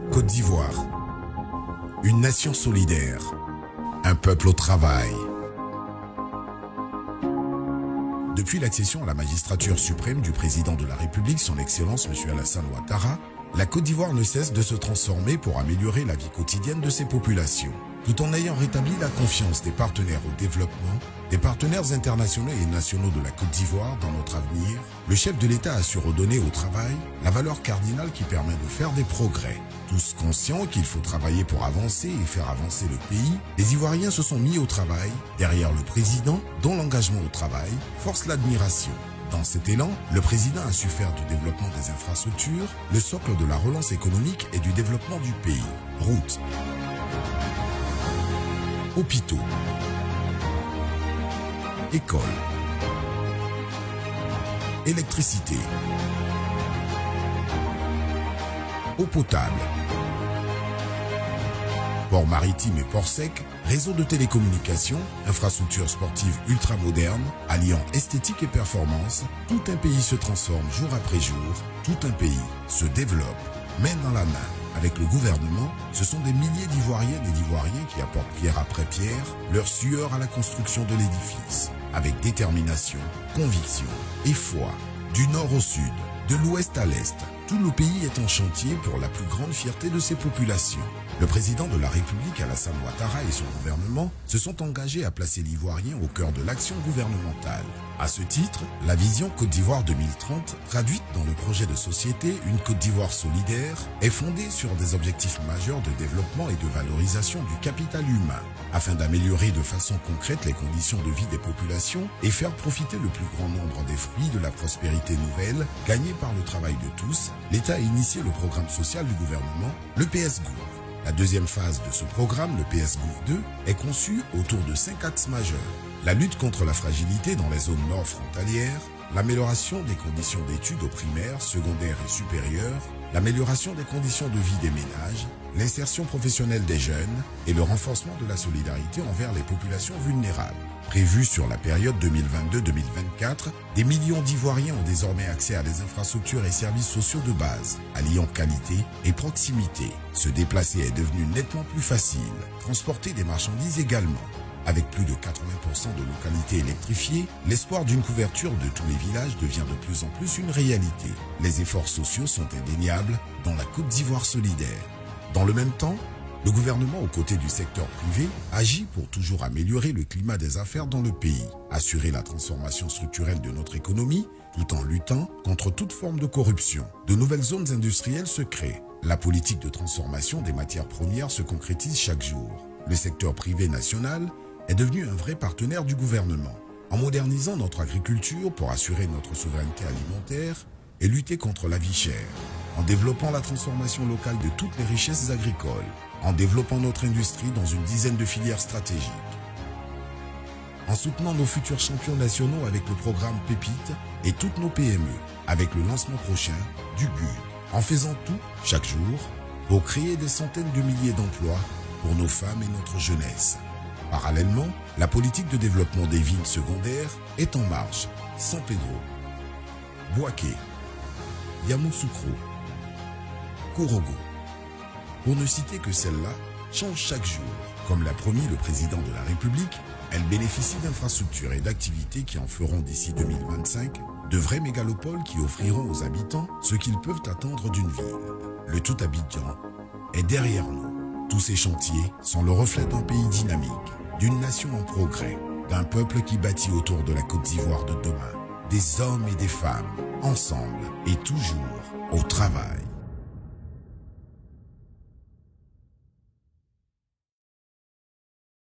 Côte d'Ivoire, une nation solidaire, un peuple au travail. Depuis l'accession à la magistrature suprême du président de la République, son Excellence M. Alassane Ouattara, la Côte d'Ivoire ne cesse de se transformer pour améliorer la vie quotidienne de ses populations, tout en ayant rétabli la confiance des partenaires au développement, des partenaires internationaux et nationaux de la Côte d'Ivoire dans notre avenir. Le chef de l'État a su redonner au travail la valeur cardinale qui permet de faire des progrès. Tous conscients qu'il faut travailler pour avancer et faire avancer le pays, les Ivoiriens se sont mis au travail derrière le président dont l'engagement au travail force l'admiration. Dans cet élan, le président a su faire du développement des infrastructures le socle de la relance économique et du développement du pays. Routes, hôpitaux, écoles, électricité, eau potable, port maritime et port sec, réseau de télécommunications, infrastructures sportives ultramodernes, alliant esthétique et performance, tout un pays se transforme jour après jour, tout un pays se développe, main dans la main. Avec le gouvernement, ce sont des milliers d'Ivoiriennes et d'Ivoiriens qui apportent pierre après pierre leur sueur à la construction de l'édifice. Avec détermination, conviction et foi, du nord au sud, de l'ouest à l'est, tout le pays est en chantier pour la plus grande fierté de ses populations. Le président de la République, Alassane Ouattara, et son gouvernement se sont engagés à placer l'Ivoirien au cœur de l'action gouvernementale. À ce titre, la vision Côte d'Ivoire 2030, traduite dans le projet de société Une Côte d'Ivoire solidaire, est fondée sur des objectifs majeurs de développement et de valorisation du capital humain, afin d'améliorer de façon concrète les conditions de vie des populations et faire profiter le plus grand nombre des fruits de la prospérité nouvelle gagnée par le travail de tous. L'État a initié le programme social du gouvernement, le PSGouv. La deuxième phase de ce programme, le PSGouv 2, est conçue autour de 5 axes majeurs. La lutte contre la fragilité dans les zones nord frontalières, l'amélioration des conditions d'études au primaire, secondaire et supérieur, l'amélioration des conditions de vie des ménages, l'insertion professionnelle des jeunes et le renforcement de la solidarité envers les populations vulnérables. Prévu sur la période 2022-2024, des millions d'Ivoiriens ont désormais accès à des infrastructures et services sociaux de base, alliant qualité et proximité. Se déplacer est devenu nettement plus facile, transporter des marchandises également. Avec plus de 80% de localités électrifiées, l'espoir d'une couverture de tous les villages devient de plus en plus une réalité. Les efforts sociaux sont indéniables dans la Côte d'Ivoire solidaire. Dans le même temps, le gouvernement, aux côtés du secteur privé, agit pour toujours améliorer le climat des affaires dans le pays, assurer la transformation structurelle de notre économie, tout en luttant contre toute forme de corruption. De nouvelles zones industrielles se créent. La politique de transformation des matières premières se concrétise chaque jour. Le secteur privé national est devenu un vrai partenaire du gouvernement. En modernisant notre agriculture pour assurer notre souveraineté alimentaire et lutter contre la vie chère, en développant la transformation locale de toutes les richesses agricoles, en développant notre industrie dans une dizaine de filières stratégiques, en soutenant nos futurs champions nationaux avec le programme Pépite et toutes nos PME, avec le lancement prochain du GUD, en faisant tout, chaque jour, pour créer des centaines de milliers d'emplois pour nos femmes et notre jeunesse. Parallèlement, la politique de développement des villes secondaires est en marche. San Pedro, Bouaké, Yamoussoukro, Korogo, pour ne citer que celle-là, change chaque jour. Comme l'a promis le président de la République, elle bénéficie d'infrastructures et d'activités qui en feront d'ici 2025 de vraies mégalopoles qui offriront aux habitants ce qu'ils peuvent attendre d'une ville. Le tout Abidjan est derrière nous. Tous ces chantiers sont le reflet d'un pays dynamique, d'une nation en progrès, d'un peuple qui bâtit autour de la Côte d'Ivoire de demain, des hommes et des femmes, ensemble et toujours au travail.